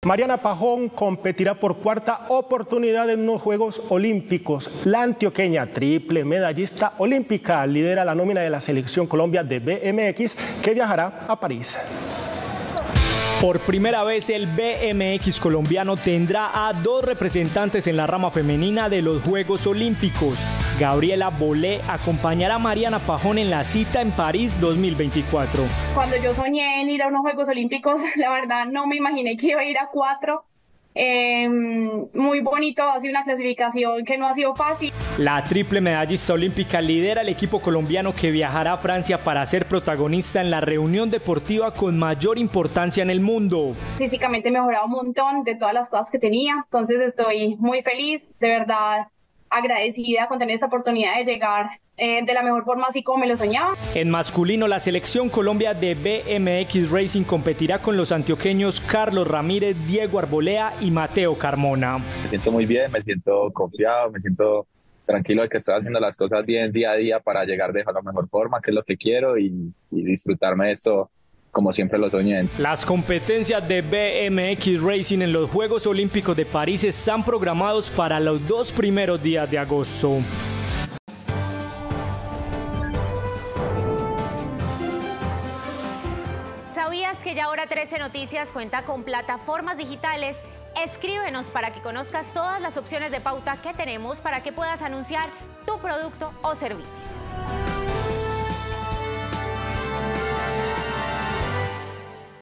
Mariana Pajón competirá por cuarta oportunidad en unos Juegos Olímpicos. La antioqueña, triple medallista olímpica, lidera la nómina de la Selección Colombia de BMX que viajará a París. Por primera vez el BMX colombiano tendrá a 2 representantes en la rama femenina de los Juegos Olímpicos. Gabriela Bolé acompañará a Mariana Pajón en la cita en París 2024. Cuando yo soñé en ir a unos Juegos Olímpicos, la verdad no me imaginé que iba a ir a 4. Muy bonito, ha sido una clasificación que no ha sido fácil. La triple medallista olímpica lidera el equipo colombiano que viajará a Francia para ser protagonista en la reunión deportiva con mayor importancia en el mundo. Físicamente he mejorado un montón de todas las cosas que tenía, entonces estoy muy feliz, de verdad agradecida con tener esta oportunidad de llegar de la mejor forma, así como me lo soñaba. En masculino, la selección Colombia de BMX Racing competirá con los antioqueños Carlos Ramírez, Diego Arbolea y Mateo Carmona. Me siento muy bien, me siento confiado, me siento tranquilo de que estoy haciendo las cosas bien día a día para llegar de la mejor forma, que es lo que quiero, y disfrutarme de esto como siempre lo soñé. Las competencias de BMX Racing en los Juegos Olímpicos de París están programados para los 2 primeros días de agosto. ¿Sabías que ya ahora 13 Noticias cuenta con plataformas digitales? Escríbenos para que conozcas todas las opciones de pauta que tenemos para que puedas anunciar tu producto o servicio.